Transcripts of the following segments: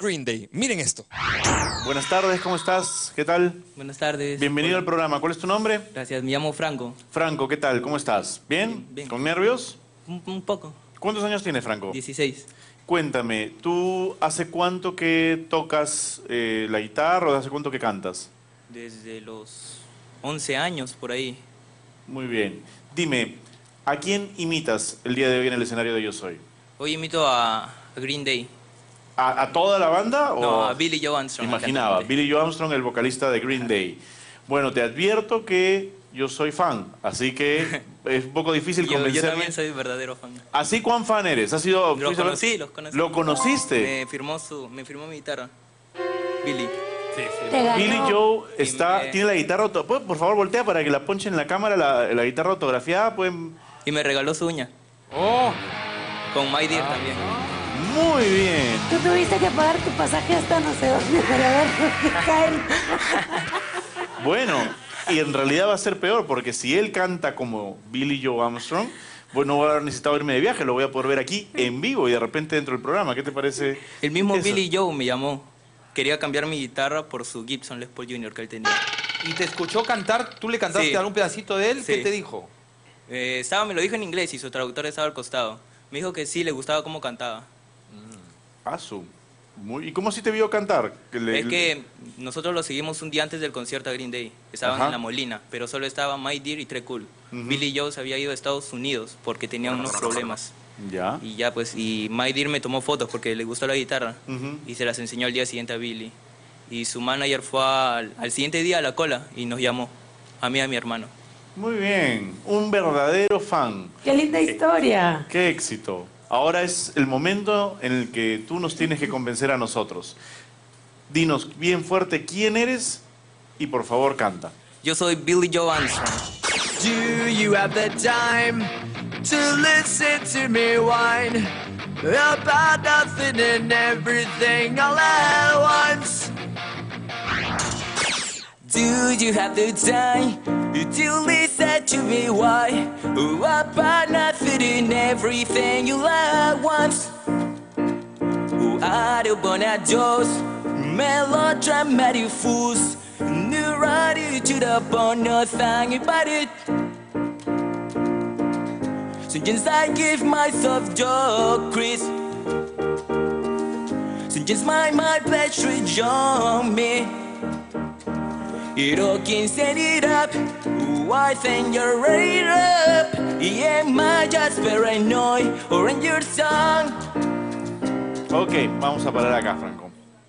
Green Day. Miren esto. Buenas tardes, ¿cómo estás? ¿Qué tal? Buenas tardes. Bienvenido al programa. ¿Cuál es tu nombre? Gracias, me llamo Franco. Franco, ¿qué tal? ¿Cómo estás? ¿Bien? Bien. ¿Con nervios? Un poco. ¿Cuántos años tienes, Franco? 16. Cuéntame, ¿tú hace cuánto que tocas la guitarra o hace cuánto que cantas? Desde los 11 años, por ahí. Muy bien. Dime, ¿a quién imitas el día de hoy en el escenario de Yo Soy? Hoy invito a Green Day. ¿A toda la banda? No, o... a Billy Joe Armstrong. Imaginaba, el cantante. Billy Joe Armstrong, el vocalista de Green Day. Bueno, te advierto que yo soy fan, así que es un poco difícil Yo convencerme. también soy verdadero fan. ¿Así cuán fan eres? ¿Has sido, Los conocí. ¿Lo conociste? Me firmó mi guitarra. Billy. Billy Joe me- tiene la guitarra, por favor voltea para que la ponche en la cámara, la guitarra autografiada. Pueden... Y me regaló su uña. Oh, Con My Dear también. Muy bien. Tú tuviste que pagar tu pasaje hasta no sé dónde para ver qué caen. Bueno, y en realidad va a ser peor, porque si él canta como Billy Joe Armstrong, pues no voy a haber necesitado irme de viaje, lo voy a poder ver aquí en vivo y de repente dentro del programa. ¿Qué te parece? El mismo eso? Billy Joe me llamó. Quería cambiar mi guitarra por su Gibson Les Paul Jr. que él tenía. ¿y te escuchó cantar? ¿Tú le cantaste Sí. algún pedacito de él? ¿Qué Sí. te dijo? Me lo dijo en inglés y su traductor estaba al costado. Me dijo que sí, le gustaba cómo cantaba. ¿Y cómo si te vio cantar? Es que nosotros lo seguimos un día antes del concierto a Green Day. Estaban Ajá. en La Molina, pero solo estaba My Dear y Tre Cool. Ujú. Billy Joe se había ido a Estados Unidos porque tenía unos problemas. Ya. Y ya pues, y My Dear me tomó fotos porque le gustó la guitarra Ujú. y se las enseñó al día siguiente a Billy. Y su manager fue al siguiente día a la cola y nos llamó, a mí y a mi hermano. Muy bien, un verdadero fan. Qué linda historia. Qué éxito. Ahora es el momento en el que tú nos tienes que convencer a nosotros. Dinos bien fuerte quién eres y por favor canta. Yo soy Billy Joe Armstrong. Do you have the time to listen to me whine about nothing and everything all at once? Do you have the time to listen to me why about nothing and everything you like once? I don't wanna just melodramatic fools. New ready to the bone, no thing about it. So just I give myself joy, Chris. So just my pleasure on me. You can set it up. I think you're ready up. Yeah, my just paranoid or in your song. Ok, vamos a parar acá, Franco.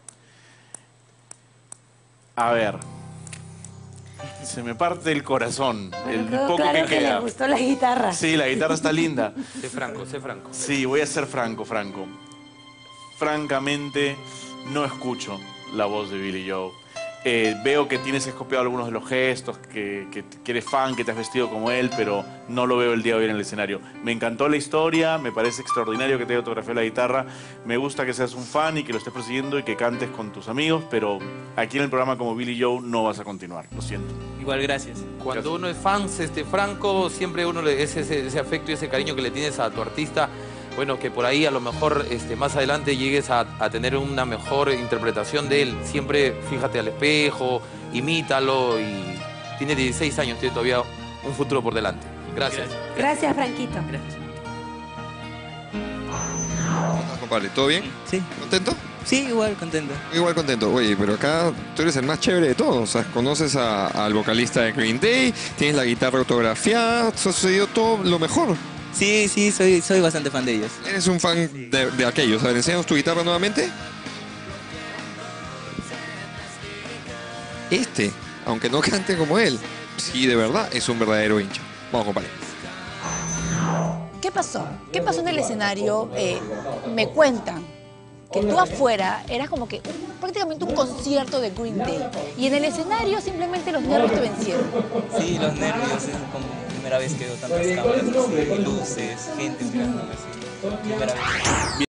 A ver. Se me parte el corazón. El Quedó poco claro que que le queda. gustó la guitarra. Sí, la guitarra está linda. Sé franco, sé franco. Sí, voy a ser franco. Francamente, no escucho la voz de Billy Joe. Veo que tienes escopiado algunos de los gestos, que eres fan, que te has vestido como él, pero no lo veo el día de hoy en el escenario. Me encantó la historia, me parece extraordinario que te haya autografiado la guitarra, me gusta que seas un fan y que lo estés persiguiendo y que cantes con tus amigos, pero aquí en el programa como Billy Joe no vas a continuar, lo siento. Igual, gracias. Cuando uno es fan, Franco, siempre uno es ese afecto y ese cariño que le tienes a tu artista. Bueno, que por ahí a lo mejor más adelante llegues a tener una mejor interpretación de él. Siempre fíjate al espejo, imítalo y tiene 16 años, tiene todavía un futuro por delante. Gracias. Gracias, Franquito. Gracias. Compadre, ¿todo bien? Sí. ¿Contento? Sí, igual, contento. Igual contento. Oye, pero acá tú eres el más chévere de todos. O sea, conoces al vocalista de Green Day, tienes la guitarra autografiada, te ha sucedido todo lo mejor. Sí, soy bastante fan de ellos. Eres un fan de aquellos. A ver, enséñanos tu guitarra nuevamente. Aunque no cante como él, sí, de verdad, es un verdadero hincha. Vamos, compadre. ¿Qué pasó? ¿Qué pasó en el escenario? Me cuentan que tú afuera eras como que prácticamente un concierto de Green Day. Y en el escenario simplemente los nervios te vencieron. Sí, los nervios, es como primera vez que veo tantas cámaras, así, luces, gente mirándome así. Primera vez.